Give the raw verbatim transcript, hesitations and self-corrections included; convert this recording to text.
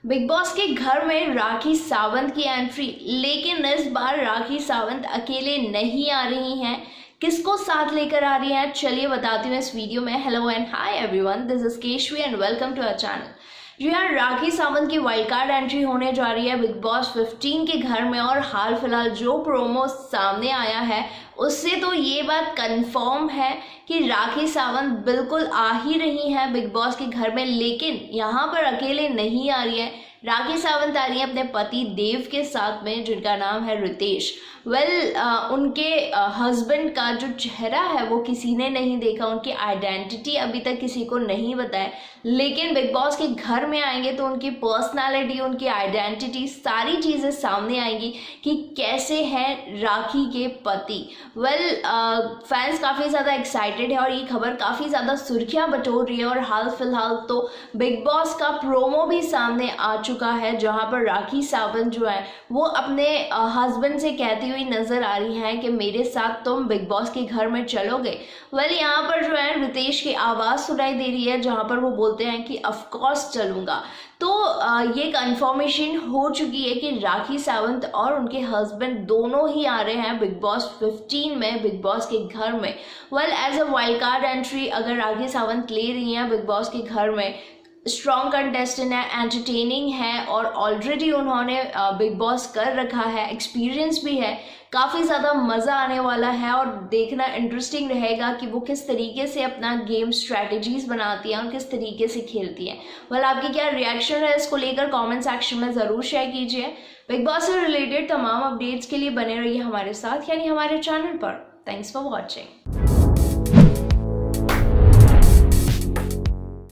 Big Boss के घर में राखी सावंत की एंट्री, लेकिन इस बार राखी सावंत अकेले नहीं आ रही हैं। किसको साथ लेकर आ रही हैं, चलिए बताती हूँ इस वीडियो में। Hello and hi everyone, this is Keshavi and welcome to our channel. जी हाँ, राखी सावंत की वाइल्ड कार्ड एंट्री होने जा रही है बिग बॉस फिफ्टीन के घर में। और हाल फिलहाल जो प्रोमो सामने आया है उससे तो ये बात कंफर्म है कि राखी सावंत बिल्कुल आ ही रही हैं बिग बॉस के घर में, लेकिन यहाँ पर अकेले नहीं आ रही है। राखी सावंत आ रही है अपने पति देव के साथ में, जिनका नाम है रितेश। वेल well, uh, उनके हस्बैंड uh, का जो चेहरा है वो किसी ने नहीं देखा, उनकी आइडेंटिटी अभी तक किसी को नहीं बताया, लेकिन बिग बॉस के घर में आएंगे तो उनकी पर्सनालिटी, उनकी आइडेंटिटी, सारी चीज़ें सामने आएंगी कि कैसे हैं राखी के पति। वेल well, फैंस uh, काफ़ी ज़्यादा एक्साइटेड है और ये खबर काफ़ी ज़्यादा सुर्खियाँ बटोर रही है। और हाल फिलहाल तो बिग बॉस का प्रोमो भी सामने आ चुका है, जहाँ पर राखी सावंत जो है वो अपने हस्बैंड uh, से कहती हुई नजर आ रही हैं कि मेरे साथ तुम बिग बॉस के घर में चलोगे। वेल well, यहाँ पर जो है रितेश की आवाज़ सुनाई दे रही है, जहाँ पर वो बोलते हैं कि ऑफ कोर्स चलूँगा। तो आ, ये कंफर्मेशन हो चुकी है कि राखी सावंत और उनके हस्बैंड दोनों ही आ रहे हैं बिग बॉस फिफ्टीन में, बिग बॉस के घर में। Well as a wild card entry अगर राखी सावंत ले रही हैं बिग बॉस के घर में, स्ट्रॉन्ग कंटेस्टेंट है, एंटरटेनिंग है और ऑलरेडी उन्होंने बिग बॉस कर रखा है, एक्सपीरियंस भी है, काफ़ी ज़्यादा मज़ा आने वाला है। और देखना इंटरेस्टिंग रहेगा कि वो किस तरीके से अपना गेम स्ट्रैटेजीज बनाती हैं और किस तरीके से खेलती हैं। वेल आपकी क्या रिएक्शन है इसको लेकर कमेंट सेक्शन में ज़रूर शेयर कीजिए। बिग बॉस से रिलेटेड तमाम अपडेट्स के लिए बने रहिए हमारे साथ, यानी हमारे चैनल पर। Thanks for watching.